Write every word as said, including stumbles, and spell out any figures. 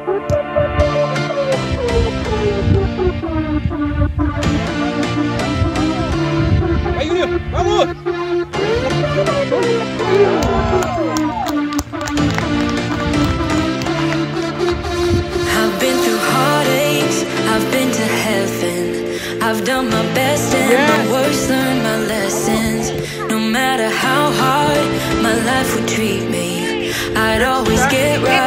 ¡Ay, Junior! ¡Vamos! I've been through heartaches, I've been to heaven. I've done my best and Yes. my worst, learned my lessons. No matter how hard my life would treat me, I'd always get right.